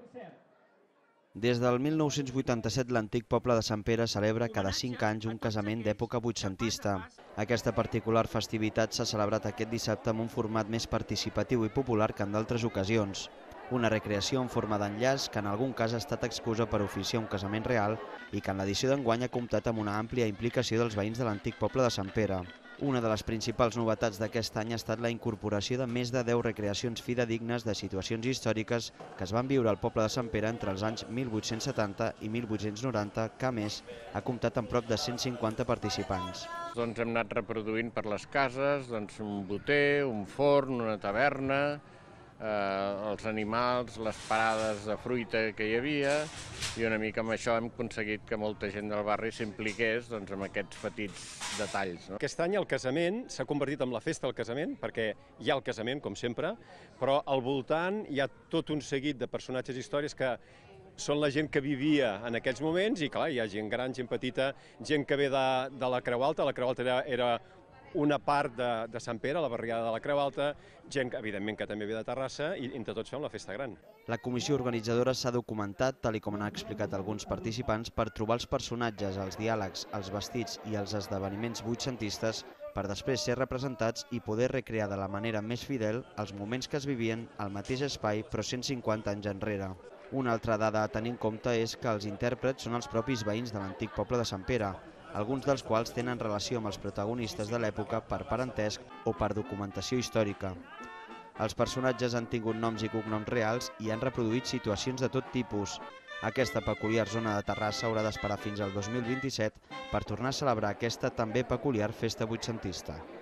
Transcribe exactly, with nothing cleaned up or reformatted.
Des del mil nou-cents vuitanta-set, l'antic poble de Sant Pere celebra cada cinc anys un casament d'època vuitcentista. Aquesta particular festivitat s'ha celebrat aquest dissabte amb un format més participatiu i popular que en d'altres ocasions. Una recreació en forma d'enllaç que en algun cas ha estat excusa per oficiar un casament real i que en l'edició d'enguany ha comptat amb una àmplia implicació dels veïns de l'antic poble de Sant Pere. Una de les principals novetats d'aquest any ha estat la incorporació de més de deu recreacions fidedignes de situacions històriques que es van viure al poble de Sant Pere entre els anys mil vuit-cents setanta i mil vuit-cents noranta, que a més ha comptat amb prop de cent cinquanta participants. Doncs hem anat reproduint per les cases doncs un boter, un forn, una taverna, eh, els animals, les parades de fruita que hi havia, i una mica amb això hem aconseguit que molta gent del barri s'impliqués doncs, amb aquests petits detalls. No? Aquest any el casament s'ha convertit en la festa del casament, perquè hi ha el casament, com sempre, però al voltant hi ha tot un seguit de personatges i històries que són la gent que vivia en aquells moments, i clar, hi ha gent gran, gent petita, gent que ve de, de la Creu Alta. La Creu Alta era, era una part de, de Sant Pere, la barriada de la Creu Alta, gent, evidentment, que també ve de Terrassa, i entre tots fem la festa gran. La comissió organitzadora s'ha documentat, tal i com han explicat alguns participants, per trobar els personatges, els diàlegs, els vestits i els esdeveniments vuitcentistes per després ser representats i poder recrear de la manera més fidel els moments que es vivien al mateix espai però cent cinquanta anys enrere. Una altra dada a tenir en compte és que els intèrprets són els propis veïns de l'antic poble de Sant Pere, alguns dels quals tenen relació amb els protagonistes de l'època per parentesc o per documentació històrica. Els personatges han tingut noms i cognoms reals i han reproduït situacions de tot tipus. Aquesta peculiar zona de Terrassa haurà d'esperar fins al dos mil vint-i-set per tornar a celebrar aquesta també peculiar festa vuitcentista.